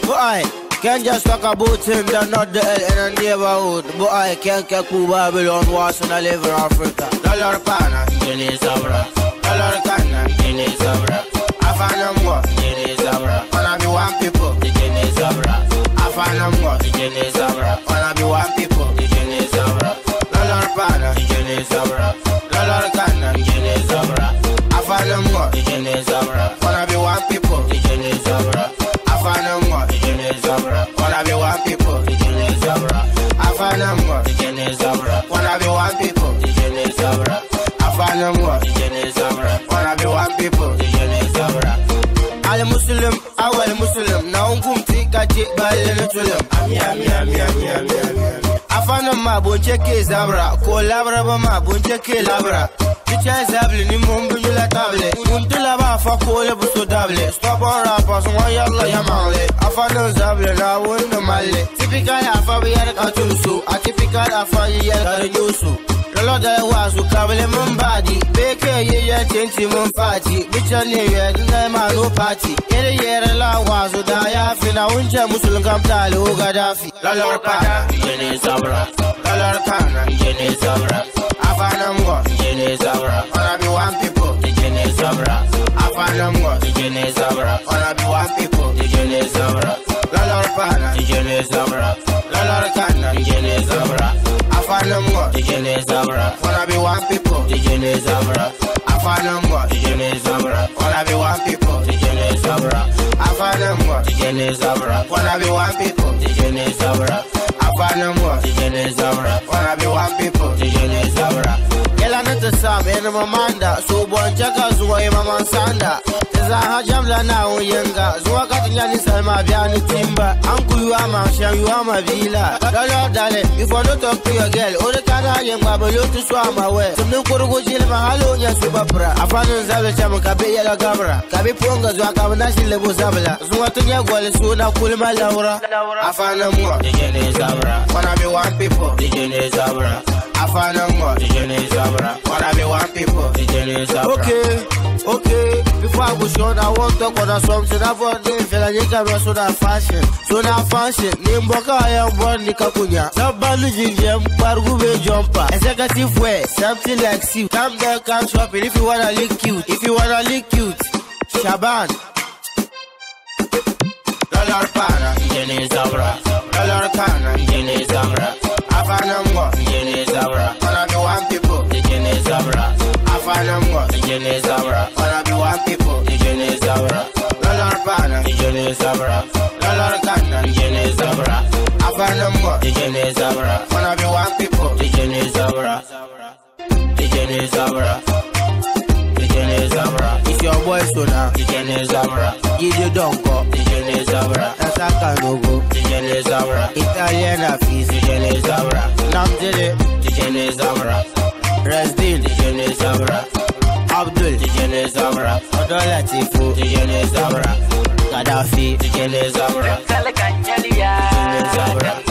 Boy, can't just talk about him, they're not the hell in a neighborhood. Boy, can't get cool Babylon wars and I live in Africa. Dollar Pana, Jenny Sabra. Dollar Kana, Jenny Sabra. Afanamwa, Jenny Sabra. Wanna be one people, the Jenny Sabra. Afanamwa, the Jenny Sabra. Wanna be one people, the Jenny Sabra. Dollar Pana, the Jenny Sabra. Dollar Kana, Jenny Sabra. Afanamwa, the Jenny Sabra. Wanna be one people, the Jenny Sabra. Afanamwa, the Jenny Sabra. Wanna be one people, the Jenny Sabra. Afanamwa, the Jenny Sabra. Wanna be one people, the Jenny Sabra. Afanamwa, the Jenny Sabra. Wanna be one people, the Jenny Sabra. Al Muslim, awal Muslim. Na unkumti kachi bale tulim. Afanamwa bonche ke Zabra. Ko labra ba ma bonche ke labra. Ticha zabli ni mumbu la table. Untula ba fa ko le buso dable. Stop on rappers, one yalla yamale. Afana zabli na wunda male. Typical afa bi yar katusu. Atypical afa yar karusu. Lolo da wasu kabele mumbadi. Beke ye tenti mumpati. Bichane ye dinga ma no party. Yere la wasu da ya fina unja musulun kamtale o Gaddafi. Lolo pana, Jenny Sabra. Lolo pana, Jenny Sabra. Afanamwa, Jenny Sabra. Wanna be one people, the Jenny Sabra. Afanamwa, the Jenny Sabra. Wanna be one people, the Jenny Sabra. Lolo pana, the Jenny Sabra. Lolo kana, the Jenny Sabra. Afanamwa, the Jenny Sabra. Wanna be one people, the Jenny Sabra. Afanamwa, the Jenny Sabra. Wanna be one people, the Jenny Sabra. Afanamwa, the Jenny Sabra. Wanna be one people, the Jenny Sabra. Afanamwa, the Jenny Sabra. Wanna be one people, the Jenny Sabra. Yela nata sam ena mamanda. So bonchaka zuwa ima mansanda. Teza hajamla na uyenga. Zuwa katinya ni salma biani timba. Anku yuama sham yuama vila. Dalo dale, if I don't talk to your girl, ode kada yenga belotu swama we. Tumnu kurugu jile mahalo nya subapra. Afanu zabla chama kabe yela gabra. Kabe ponga zuwa kabana shile bu zabla. Zuwa tunya gwale suuna kulima laura. Afanamwa, the Jenny Sabra. Wanna be one people, the Jenny Sabra. Afanamwa, the Jenny Sabra. Wanna be one people, the Jenny Sabra. Okay. Before I go on, I want to talk about something. I've got the fella you can so that fashion. So now fashion. Nimboka I am born Nikakunya. Somebody jam, Pargube jumper. Executive wear, something like you. Come there, come shopping if you wanna look cute. If you wanna look cute, Shaban. Dollar Pana, Jenny Sabra. Dollar Kana, Jenny Sabra. Afanamwa, Jenny Sabra. Wanna be one people, the Jenny Sabra. Afanamwa, the Jenny Sabra. Wanna be one people, the Jenny Sabra. Dollar Pana, the Jenny Sabra. Dollar Kana, Jenny Sabra. Afanamwa, the Jenny Sabra. Wanna be one people, the Jenny Sabra. The Jenny Sabra. The Jenny Sabra. It's your boy Sona, the Jenny Sabra. Give you donko, the Jenny Sabra. Nasaka Nogo, the Jenny Sabra. Italian Afis, the Jenny Sabra. Namjele, the Jenny Sabra. Resdin, the Jenny Sabra. Abdul, the Jenny Sabra. Odolatifu, the Jenny Sabra. Gaddafi, the Jenny Sabra. The Jenny Sabra.